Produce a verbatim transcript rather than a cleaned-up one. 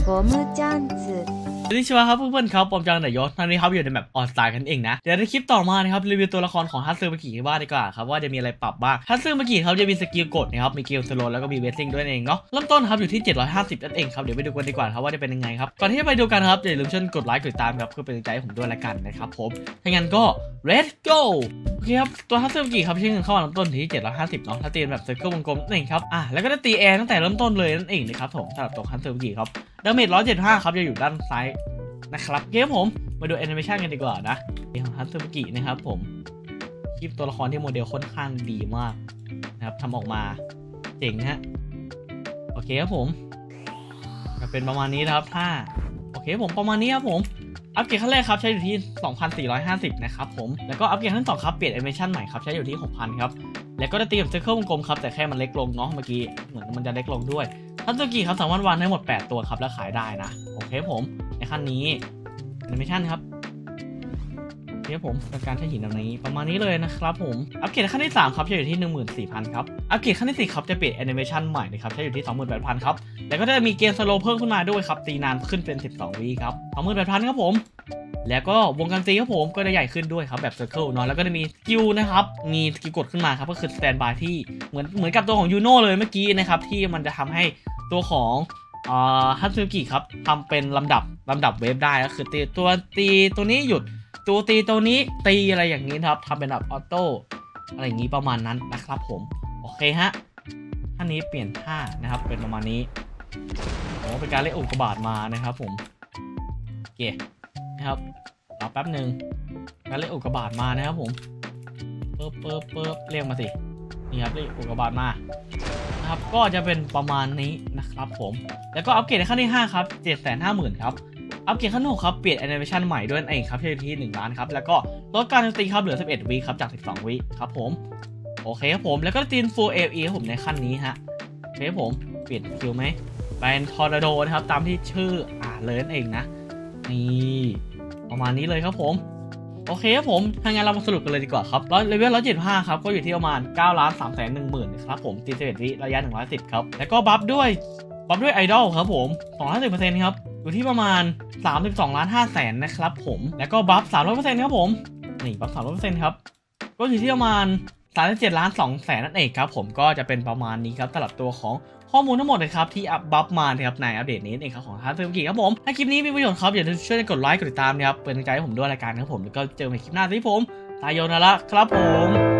ゴムチャンツสวัสดีครับเพื่อนๆครับผมจังไหนยศตอนนี้ครับอยู่ในแบบออนสไตล์กันเองนะเดี๋ยวในคลิปต่อมานะครับรีวิวตัวละครของฮัตซึมากิกันบ้างดีกว่าครับว่าจะมีอะไรปรับบ้างฮัตซึมากิเขาจะมีสกิลกดนะครับมีเกลสโลแล้วก็มีเวสซิ่งด้วยเองเนาะเริ่มต้นครับอยู่ที่เจ็ดร้อยห้าสิบนั่นเองครับเดี๋ยวไปดูกันดีกว่าครับว่าจะเป็นยังไงครับก่อนที่จะไปดูกันครับอย่าลืมช่วยกดไลค์กดติดตามครับเพื่อเป็นกำลังใจให้ผมด้วยละกันนะครับผมถ้างั้นก็ let's go โอเคครับตัวฮัตซึมากิครับใช้เงินเข้ามาเริ่มต้นที่เจ็ดร้อยห้าสิบเนาะถ้าตีแบบเซอร์เคิลวงกลมนั่นเองครับอ่ะแล้วก็จะตีแอร์ตั้งแต่เริ่มต้นเลยนั่นเองนะครับผมสำหรับตัวฮัตซึมากิครับดาเมจหนึ่งร้อยเจ็ดสิบห้าครับจะอยู่ด้านซ้ายนะครับเกมผมมาดูแอนิเมชันกันดีกว่านะของฮัตซึมากินะครับผมคลิปตัวละครที่โมเดลค่อนข้างดีมากนะครับทำออกมาเจ๋งฮะโอเคครับผมจะเป็นประมาณนี้นะครับถ้าโอเคผมประมาณนี้ครับผมอัปเกรดขั้นแรกครับใช้อยู่ที่ สองพันสี่ร้อยห้าสิบ นะครับผมแล้วก็อัปเกรดขั้นสองครับเปลี่ยนแอนิเมชันใหม่ครับใช้อยู่ที่ หกพัน ครับแล้วก็จะตีกับเซอร์เคิลวงกลมครับแต่แค่มันเล็กลงเนาะเมื่อกี้เหมือนมันจะเล็กลงด้วยฮัตซึมากิครับสามารถวางได้หมดแปดตัวครับแล้วขายได้นะโอเคผมในขั้นนี้แอนิเมชันครับเดี๋ยวผมการใช้หินแบบนี้ประมาณนี้เลยนะครับผมอัปเกรดขั้นที่สามครับจะอยู่ที่ หนึ่งหมื่นสี่พัน ครับอัปเกรดขั้นที่สี่ครับจะเปลี่ยนแอนิเมชันใหม่นะครับจะอยู่ที่ สองหมื่นแปดพัน ครับแล้วก็จะมีเกมสโลว์เพิ่มขึ้นมาด้วยครับตีนานขึ้นเป็นสิบสองวิครับ สองหมื่นแปดพัน ครับผมแล้วก็วงการตีครับผมก็จะใหญ่ขึ้นด้วยครับแบบเซอร์เคิลเนาะแล้วก็จะมีสกิลนะครับมีสกิลกดขึ้นมาครับก็คือสแตนบายที่เหมือนเหมือนกับตัวของยูโน่เลยเมื่อกี้นะครับที่มันจะทำให้ตัวของอ่าฮัตซึมากิครับทำเป็นลำดับลำดับเวฟได้ก็คือตีตัวตีตัวนี้หยุดตัวตีตัวนี้ตีอะไรอย่างนี้ครับทำเป็นแบบออโต้อะไรอย่างนี้ประมาณนั้นนะครับผมโอเคฮะท่านี้เปลี่ยนท่านะครับเป็นประมาณนี้โอ้เป็นการเล่นอุกกาบาตมานะครับผมโอเคนะครับรอแป๊บหนึ่งการเล่นอุกกาบาตมานะครับผมเปิบเปิบเปิบเรียกมาสินี่ครับเล่นอุกกาบาตมานะครับก็จะเป็นประมาณนี้นะครับผมแล้วก็อัปเกรดในขั้นที่ห้าครับ เจ็ดแสนห้าหมื่น ครับอัปเกรดขั้นหกครับเปลี่ยนแอนิเมชันใหม่ด้วยเองครับที่อยู่ที่หนึ่งล้านครับแล้วก็ลดการโจมตีครับเหลือสิบเอ็ดวิครับจากสิบสองวิครับผมโอเคครับผมแล้วก็ตีน Full เอ อี ครับผมในขั้นนี้ฮะโอเคผมเปลี่ยนสกิลไหมเป็นทอร์นาโดนะครับตามที่ชื่ออ่านเลยนั่นเองนะนี่ประมาณนี้เลยครับผมโอเคครับผมถ้างั้นเรามาสรุปกันเลยดีกว่าครับเลเวลหนึ่งร้อยเจ็ดสิบห้าครับก็อยู่ที่ประมาณ เก้าล้านสามแสนหนึ่งหมื่น ครับผมตีสิบเอ็ดวิระยะหนึ่งร้อยสิบครับแล้วก็บัฟด้วยบัฟด้วยไอดอลครับผมสองร้อยห้าสิบเปอร์เซ็นต์ ครับอยู่ที่ประมาณสามสิบสองล้านห้าแสนนะครับผมแล้วก็บัฟ สามร้อยเปอร์เซ็นต์ ครับผมนี่บัฟ สามร้อยเปอร์เซ็นต์ ครับก็อยู่ที่ประมาณสามสิบเจ็ดล้านสองแสนนั่นเองครับผมก็จะเป็นประมาณนี้ครับสำหรับตัวของข้อมูลทั้งหมดเลยครับที่อัพบัฟมานะครับในอัปเดตนี้เองครับของฮัตซึมากิครับผมถ้าคลิปนี้มีประโยชน์ครับอย่าลืมช่วยกดไลค์กดติดตามนะครับเป็นกำลังใจให้ผมด้วยรายการครับผมแล้วก็เจอกันในคลิปหน้าที่ผมตายโยนาระครับผม